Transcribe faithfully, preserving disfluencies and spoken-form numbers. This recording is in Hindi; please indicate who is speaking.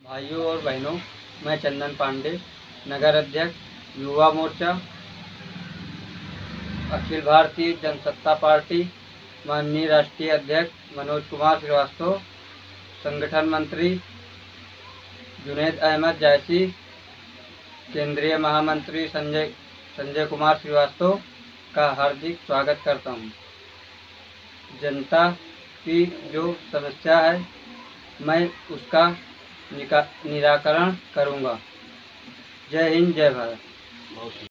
Speaker 1: भाइयों और बहनों, मैं चंदन पांडे, नगर अध्यक्ष युवा मोर्चा, अखिल भारतीय जनसत्ता पार्टी, माननीय राष्ट्रीय अध्यक्ष मनोज कुमार श्रीवास्तव, संगठन मंत्री जुनैद अहमद जैसी, केंद्रीय महामंत्री संजय संजय कुमार श्रीवास्तव का हार्दिक स्वागत करता हूं। जनता की जो समस्या है मैं उसका निराकरण करूंगा। जय हिंद, जय भारत।